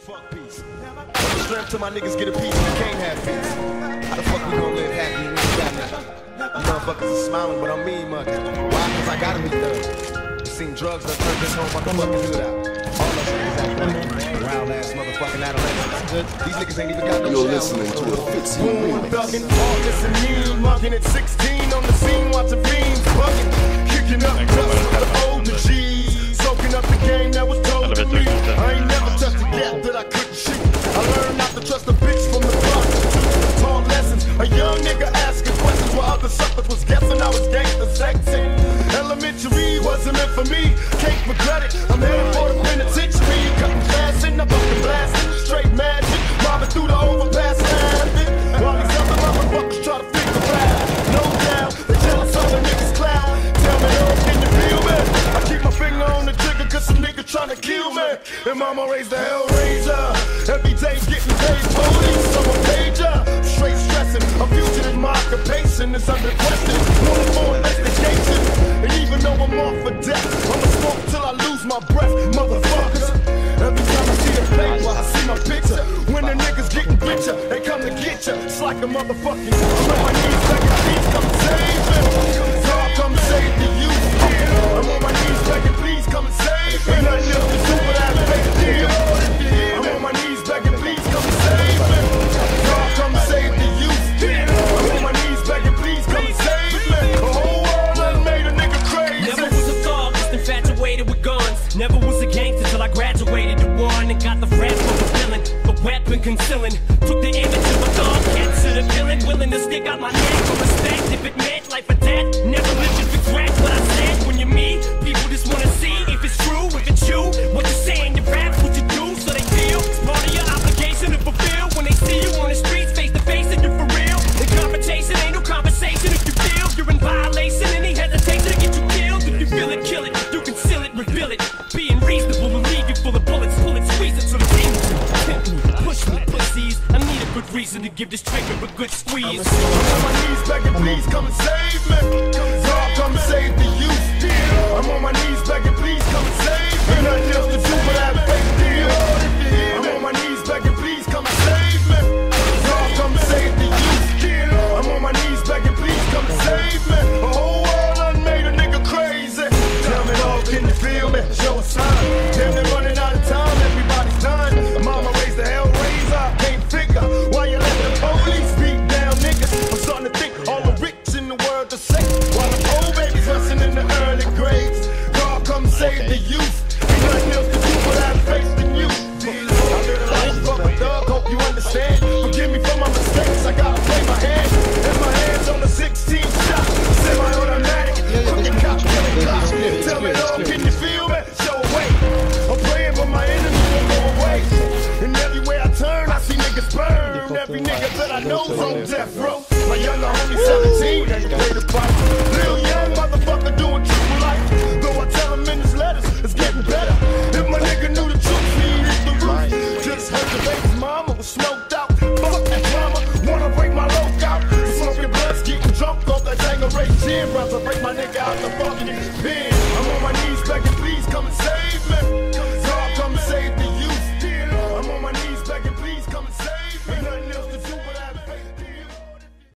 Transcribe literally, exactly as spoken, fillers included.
Fuck peace. Strength till my niggas get a piece, we can't have peace. How the fuck we gon' live happy when we got nothing? You motherfuckers are smiling, but I'm mean mugging. Why? Cause I gotta be thug. You seen drugs that turn this whole motherfucking hood out. All those niggas act like wild ass motherfucking adolescents. These niggas ain't even got no You're listening to a Fitzyy remix. Thuggin', all this and mean, mugging at sixteen on the scene, watching fiends bugging, kicking up dust with the older G's, soaking up the game that was told to me. I ain't never touched a gap that I couldn't shoot. I learned not to trust a bitch from the prostitute. Taught lessons, a young nigga asking questions while other suckers was guessing I was gangsta sexy. Elementary wasn't meant for me, can't regret it. I'm headed for the penitentiary, cutting fast and I'm fucking blasting. Straight magic, robbing through the overpass laughing. While these other motherfuckers try to figure out. No doubt, they jealous of the niggas clown. Tell me, oh, can you feel me? I keep my finger on the trigger cause some niggas tryna kill me. And mama raised the hell raiser. Every day getting paid police, I'm a pager. Straight stressing, a fugitive, my occupation is under question. Wanted for investigation. And even though I'm off for death, I'ma smoke till I lose my breath, motherfuckers. Every time I see the paper, I see my picture. When the niggas getting richer, they come to get ya. It's like a motherfucking I'm on my knees begging, please come save me. God, come save the youth. I'm on my knees begging, please come and save me. Nothing else to do but have faith, dear. I'm on my knees begging, please come and save me. God, come save the youth. I'm on my knees begging, please come and save me. The whole world done made a nigga crazy. Never was a thug, just infatuated with guns. Never was a gangster till I graduated to one and got the rap for the villain, the weapon concealing. Took the image of a thug, cat to the villain, willing to stick out my neck for respect. If it meant life or death, never lived to regret what I said. When you're me, people just wanna see if it's true, if it's you. What you saying, your raps, what you do, so they feel it's part of your obligation to fulfill. When they see you on the streets, face to face, and you're for real. The confrontation ain't no conversation. If you feel you're in violation, any hesitation to get you killed. If you feel it, kill it. You conceal it, reveal it. Being reasonable will leave you full of bullets. Pull it, squeeze it, so the demons pimp me, push me, pussies. I need a good reason to give this trigger a good squeeze. I'm on my knees begging, please come and save me. God, come and save the youth. I'm on my knees begging, please come and save me. Nothing else to do but have faith, dear. I'm on my knees begging, please come and save me. God, come and save the youth. I'm on my knees begging, please come and save me. The whole world done made a nigga crazy. Tell me, dog, can you feel me? Show a sign. Damn, they're running out of time, everybody's done. Mama raised the hell raiser, I can't figure why you let the police beat down niggas. I'm starting to think all the rich in the world are safe, while the old babies rusting in the early graves. God, come save the youth. Ain't nothing else to do but have faith in you. I live a life of a thug, hope you understand. Forgive me for my mistakes, I gotta play my hand. And my hands on the sixteen shot, semi-automatic, fucking cop, killing cops. Tell me, dog, can you feel me? Show away. I'm praying but my enemies won't go away. And everywhere I turn, I see niggas burn. Every nigga that I know's on death row. My younger homie seventeen, ain't play the fight. Real young motherfucker doing triple life. Though I tell him in his letters, it's getting better. If my nigga knew the truth, he'd hit the roof. Just heard the baby's mama was smoked out. Fuck that drama, wanna break my loc out. Smoking blunts, getting drunk off that Tango Ray gin. About to break my nigga out the fucking pen.